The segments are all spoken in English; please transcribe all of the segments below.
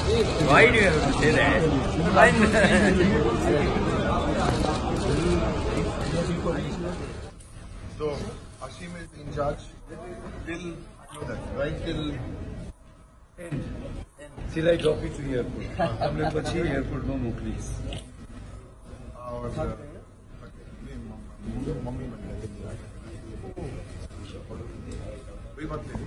Why do you have to say that? So, Ashim is in charge till, right till end. Till I drop it to the airport. हमने पची airport में मोकली. और mummy कोई बात नहीं.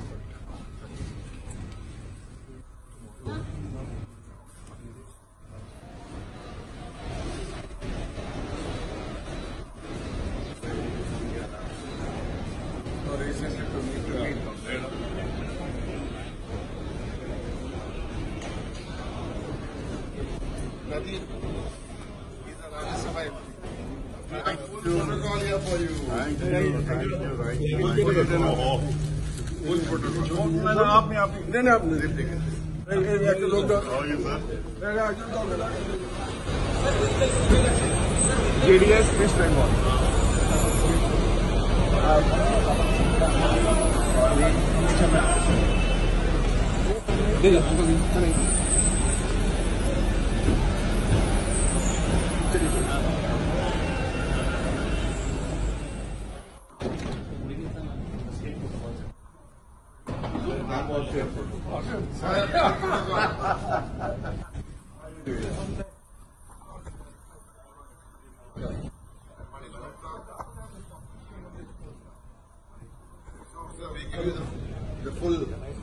JDS West Bengal. We give you the full.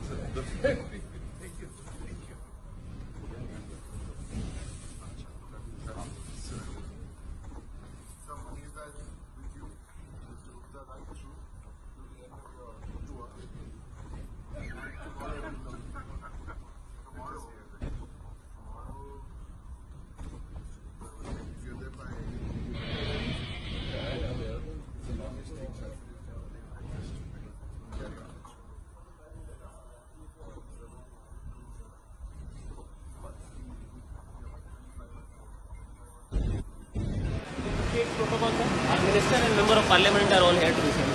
Protocol, sir. Our minister and member of parliament are all here to listen.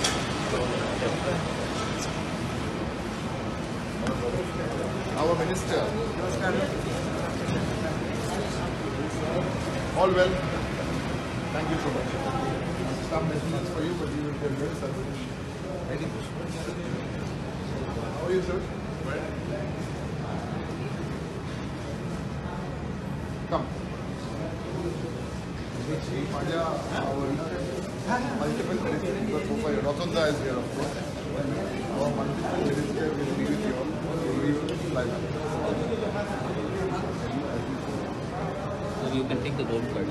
Our minister. All well. Thank you so much. Some messages for you, but you will get very selfish. Ready? How are you, sir? Come. Multiple ministers, but Rotunda is here, of course. Our multiple ministers will be with you all. We will fly back. So you can take the gold card.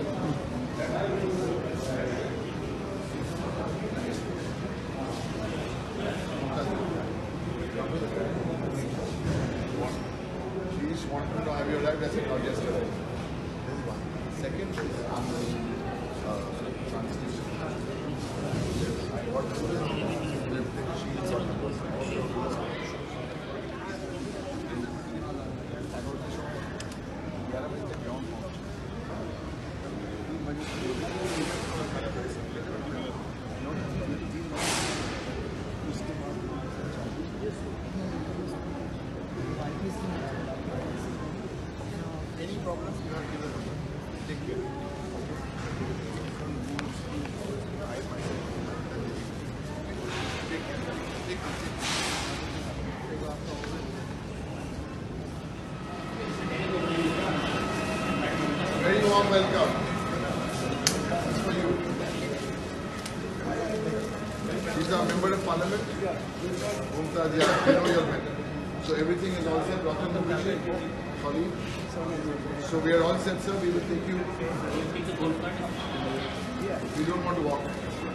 She just wanted to know, have you arrived? I said, not yesterday. This is one. Second is translation. What any problems you have to take care. Very warm welcome. This for you. She's a member of parliament. Mamata, you know your men. So everything is all set. Dr. Dinesh, colleague. So we are all set, sir. We will take you. We don't want to walk.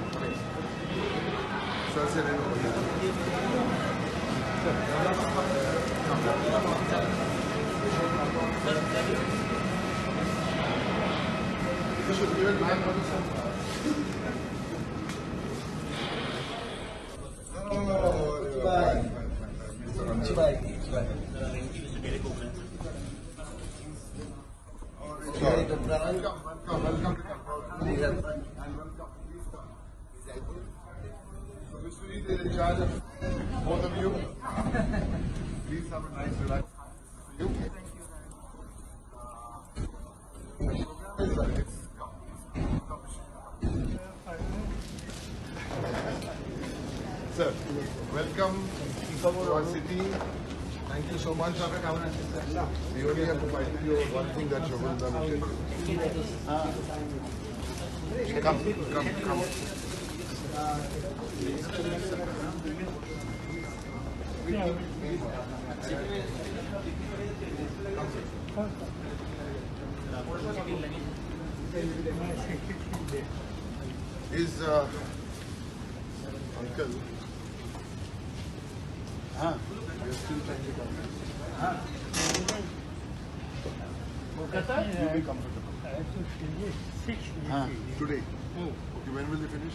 Sir, sit in over here. You should give it back. Welcome. So, Mr. Ji is in charge of both of you. Please have a nice relax. You. our city. Thank you so much. We only have to fight you one thing that Shobhan will tell you. Come. His uncle. You're still trying to come. Kolkata? You'll be comfortable. Today. Okay, when will they finish?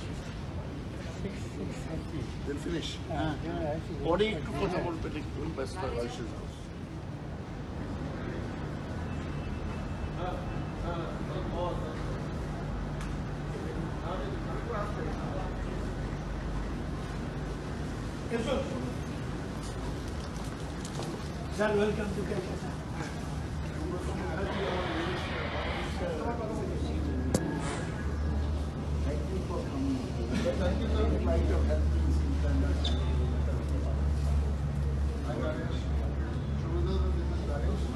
6:30. They'll finish. Body to Kolkata Political Best Aisha's house. Sir, welcome to Kolkata. Thank you, sir. Thank you. Hi, Dinesh. Shubhodaya, this is Dinesh.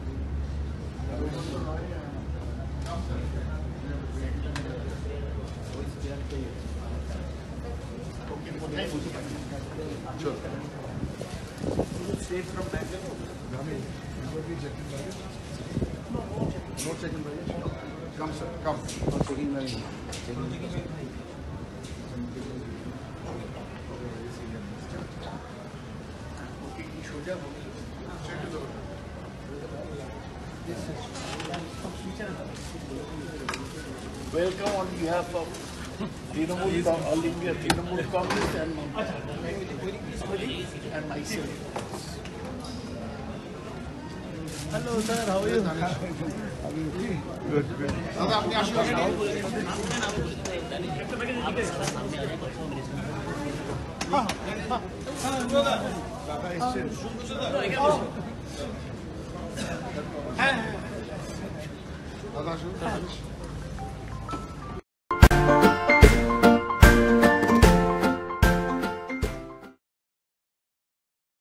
Come, sir. Sure. Straight from Bengal. No checking baggage. Come, sir. Come. Checking baggage. Welcome on behalf of Trivedi, All India Trivedi Congress and Mamata and myself. Hello sir, how are you? Good. दादा अपनी आशीर्वाद दादा आशीर्वाद